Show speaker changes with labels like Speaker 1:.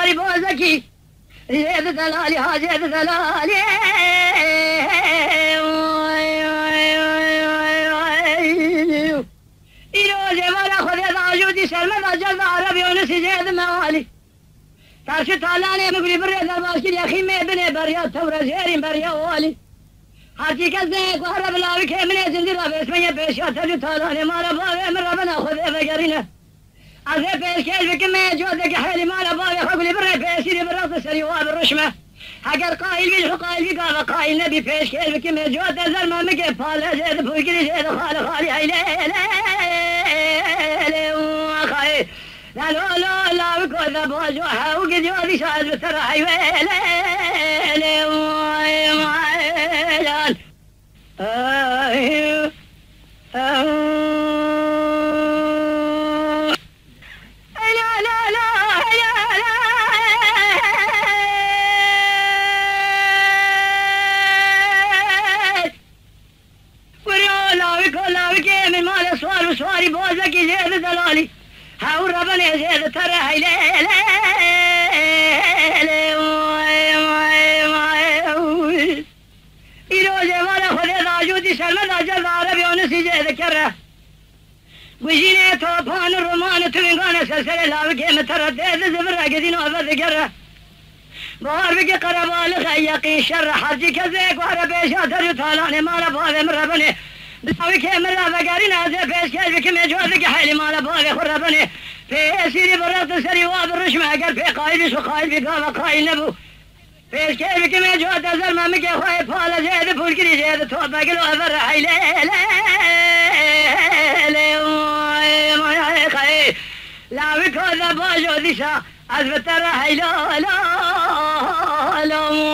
Speaker 1: سواری بازکی زید دلالی ها زید دلالی اینو جوان خود داجودی سرمد جلد عربی و نسی زید موالی ترش تالانه مگلی بره در باشکل یخیم بنه بریا تور زیرین بریا والی هرچی کس نه که هر بلاوی که منه زندی را به اسمه پیشات جو تالانه مارا باوی من را بنا خود بگرینه از پیش کل بکمه جوده که حالی مارا باوی خگلی بره پیشیری براس سری و برشمه اگر قائل بی قائل بی قاوه قائل نبی پیش کل بکمه جوده زرمه مگه پاله زید پویگری زید خال خالی ایله خالی لا لا لا لا بكذا بوجوها وقد يودي شاهد بترى حيوان سواري بوزك زيد دلالي هاو ربنا زيد ترى هيلي إيرو جمالا خذي داجودي سلمى داجل عربي ونسي زيد كره وجيني توفان الرومان توينغانا سلسلة لاوكي متردد زبرة قدين وفد كره بار بقي قربال خيقي شر حرجي كذيك وعربي شاتر يطالعني مالا بابي من ربني بسوي كامل فقارين هذا بيش كيف كم يجوزك حالي مالا بابي خربني في سيري برد سري وابرش ما قال في قايل وقايل في قاوة قايل نبو بيش كيف كم يجوز أزل ما مكي خواهي فالا زيد فولكري زيد توبا قلو أفر حيلي لا بكو ذا باجو ديشا أزبتر حيلو لا لا